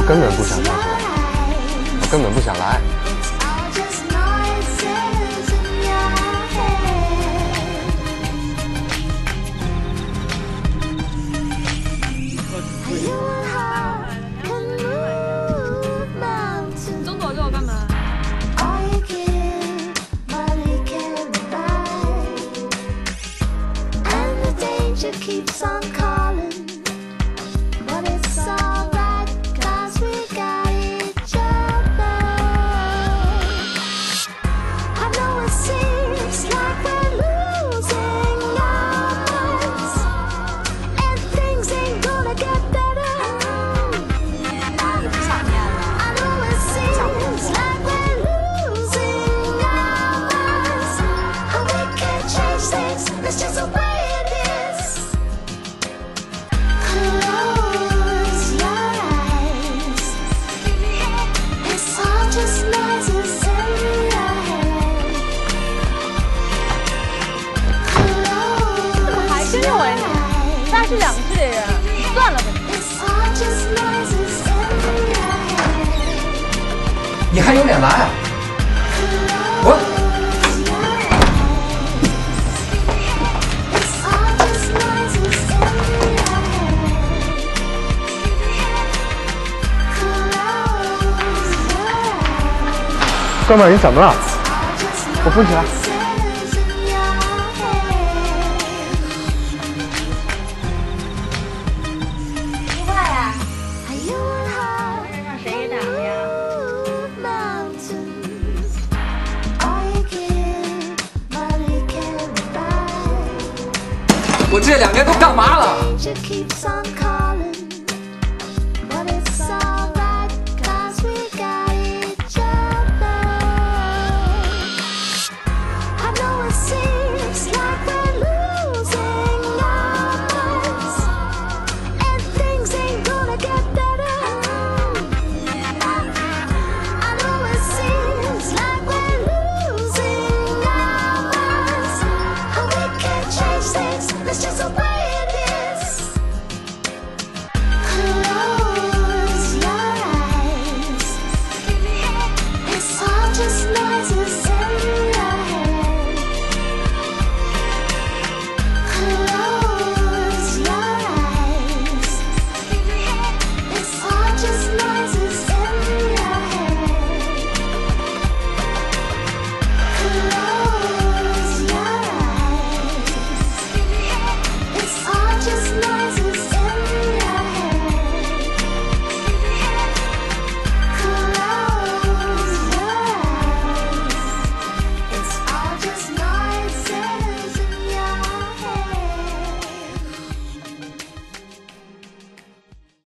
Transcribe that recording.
根本不想上学，我根本不想来。 中国给我干嘛？Keeps on calling, but it's alright, 'cause we got each other. I know it seems like we're losing our minds, and things ain't gonna get better. I know it seems like we're losing our minds, but we can't change things, it's just the way it is.是两个市里人，算了吧。 你还有脸来？滚！哥们儿，你怎么了？我扶起来。我这2年都干嘛了？